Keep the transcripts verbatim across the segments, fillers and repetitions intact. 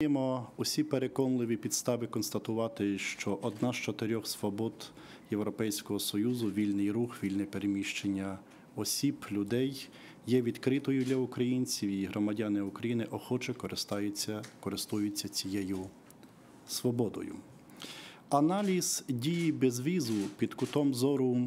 Маємо усі переконливі підстави констатувати, що одна з чотирьох свобод Європейського Союзу – вільний рух, вільне переміщення осіб, людей – є відкритою для українців, і громадяни України охоче користуються, користуються цією свободою. Аналіз дії безвізу під кутом зору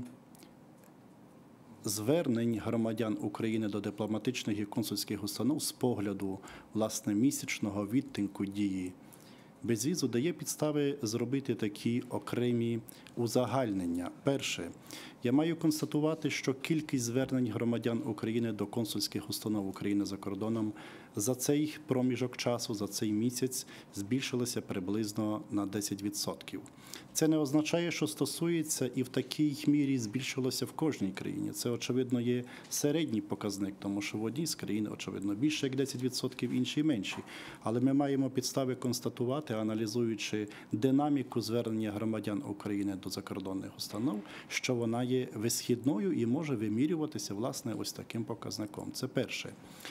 звернень громадян України до дипломатичних і консульських установ з погляду, власне, місячного відтинку дії безвізу дає підстави зробити такі окремі узагальнення. Перше. Я маю констатувати, що кількість звернень громадян України до консульських установ України за кордоном за цей проміжок часу, за цей місяць збільшилася приблизно на десять відсотків. Це не означає, що стосується і в такій мірі збільшилося в кожній країні. Це, очевидно, є середній показник, тому що в одній з країн, очевидно, більше як десять відсотків, іншій менші. Але ми маємо підстави констатувати, аналізуючи динаміку звернення громадян України до закордонних установ, що вона є висхідною і може вимірюватися, власне, ось таким показником. Це перше.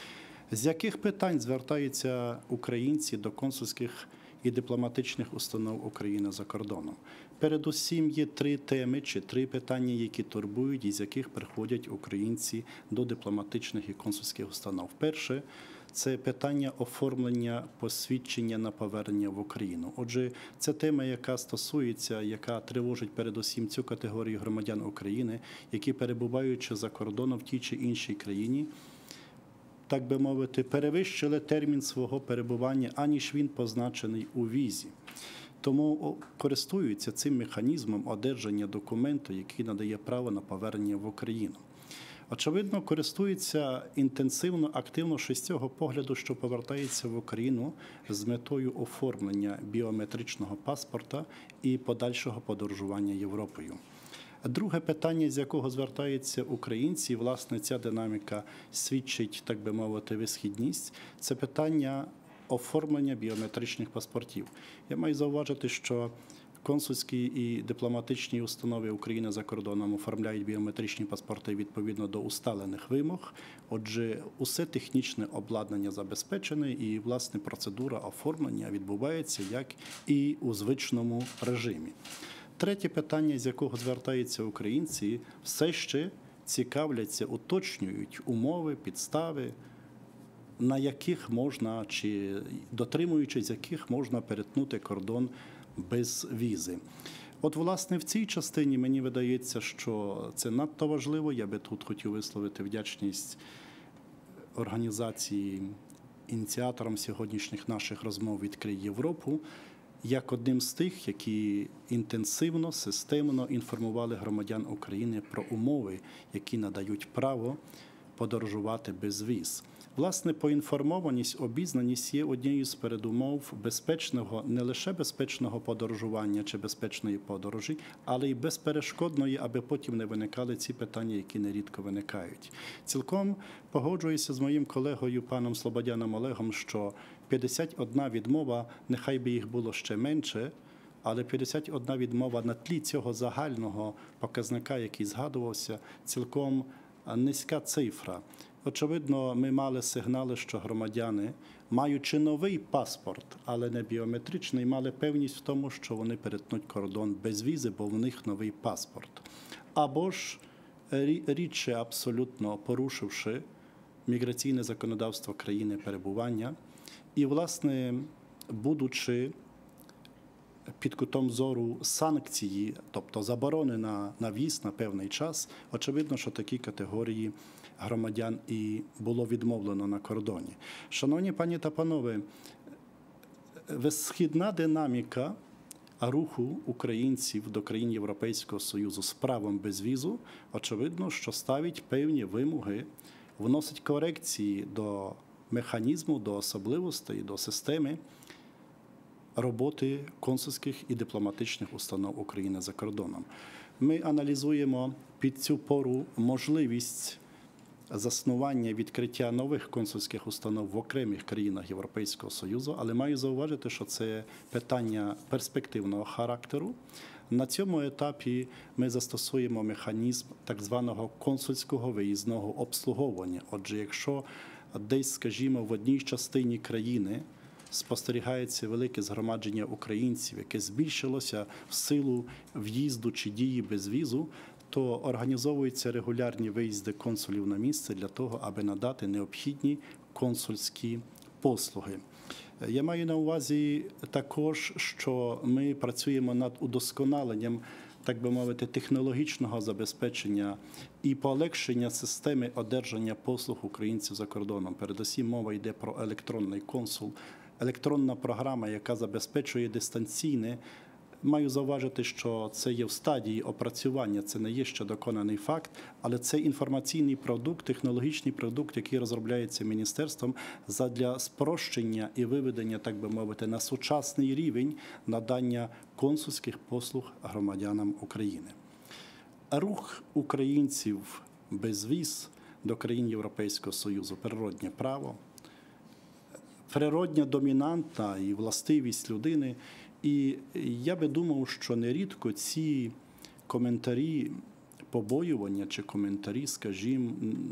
З яких питань звертаються українці до консульських і дипломатичних установ України за кордоном? Передусім є три теми чи три питання, які турбують, і з яких приходять українці до дипломатичних і консульських установ. Перше – це питання оформлення посвідчення на повернення в Україну. Отже, це тема, яка стосується, яка тривожить передусім цю категорію громадян України, які, перебуваючи за кордоном в тій чи іншій країні, так би мовити, перевищили термін свого перебування, аніж він позначений у візі. Тому користуються цим механізмом одержання документу, який надає право на повернення в Україну. Очевидно, користується інтенсивно, активно ще з цього погляду, що повертається в Україну з метою оформлення біометричного паспорта і подальшого подорожування Європою. Друге питання, з якого звертаються українці, власне, ця динаміка свідчить, так би мовити, висхідність, це питання оформлення біометричних паспортів. Я маю зауважити, що консульські і дипломатичні установи України за кордоном оформляють біометричні паспорти відповідно до усталених вимог. Отже, усе технічне обладнання забезпечене і, власне, процедура оформлення відбувається як і у звичному режимі. Третє питання, з якого звертаються українці, все ще цікавляться, уточнюють умови, підстави, на яких можна, чи дотримуючись яких можна перетнути кордон без візи. От, власне, в цій частині мені видається, що це надто важливо. Я би тут хотів висловити вдячність організації, ініціаторам сьогоднішніх наших розмов «Відкрий Європу», як одним з тих, які інтенсивно, системно інформували громадян України про умови, які надають право подорожувати без віз. Власне, поінформованість, обізнаність є однією з передумов безпечного, не лише безпечного подорожування чи безпечної подорожі, але й безперешкодної, аби потім не виникали ці питання, які нерідко виникають. Цілком погоджуюся з моїм колегою паном Слободяном Олегом, що п'ятдесят одна відмова, нехай би їх було ще менше, але п'ятдесят одна відмова на тлі цього загального показника, який згадувався, цілком низька цифра. Очевидно, ми мали сигнали, що громадяни, маючи новий паспорт, але не біометричний, мали певність в тому, що вони перетнуть кордон без візи, бо в них новий паспорт. Або ж, рідше абсолютно порушивши міграційне законодавство країни перебування і, власне, будучи під кутом зору санкції, тобто заборони на, на в'їзд на певний час, очевидно, що такі категорії громадян і було відмовлено на кордоні. Шановні пані та панове, висхідна динаміка руху українців до країн Європейського Союзу з правом без візу, очевидно, що ставить певні вимоги, вносить корекції до механізму, до особливостей, до системи роботи консульських і дипломатичних установ України за кордоном. Ми аналізуємо під цю пору можливість заснування, відкриття нових консульських установ в окремих країнах Європейського Союзу, але маю зауважити, що це питання перспективного характеру. На цьому етапі ми застосуємо механізм так званого консульського виїзного обслуговування. Отже, якщо десь, скажімо, в одній частині країни спостерігається велике згромадження українців, яке збільшилося в силу в'їзду чи дії без візу, то організовуються регулярні виїзди консулів на місце для того, аби надати необхідні консульські послуги. Я маю на увазі також, що ми працюємо над удосконаленням, так би мовити, технологічного забезпечення і полегшення системи одержання послуг українців за кордоном. Передусім мова йде про електронний консул, електронна програма, яка забезпечує дистанційне. Маю зауважити, що це є в стадії опрацювання, це не є ще доконаний факт, але це інформаційний продукт, технологічний продукт, який розробляється міністерством задля спрощення і виведення, так би мовити, на сучасний рівень надання консульських послуг громадянам України. Рух українців без віз до країн Європейського Союзу – природнє право, природня домінантна і властивість людини. І я би думав, що нерідко ці коментарі побоювання чи коментарі, скажімо,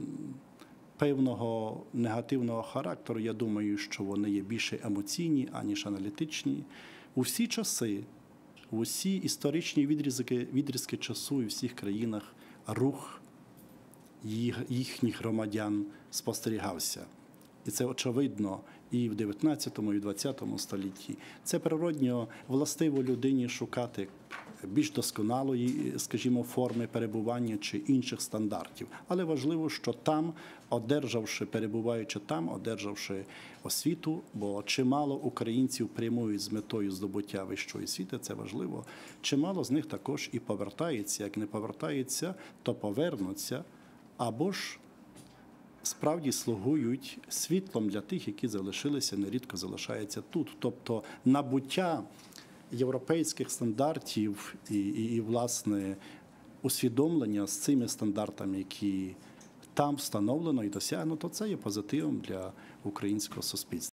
певного негативного характеру, я думаю, що вони є більше емоційні, аніж аналітичні. У всі часи, у всі історичні відрізки, відрізки часу і в всіх країнах рух їхніх громадян спостерігався. І це очевидно і в дев'ятнадцятому, і в двадцятому столітті. Це природньо властиво людині шукати більш досконалої, скажімо, форми перебування чи інших стандартів. Але важливо, що там, одержавши, перебуваючи там, одержавши освіту, бо чимало українців прямують з метою здобуття вищої освіти, це важливо, чимало з них також і повертається. Як не повертається, то повернуться, або ж справді слугують світлом для тих, які залишилися, нерідко залишаються тут. Тобто набуття європейських стандартів і, і, і власне, усвідомлення з цими стандартами, які там встановлено і досягнуто, це є позитивом для українського суспільства.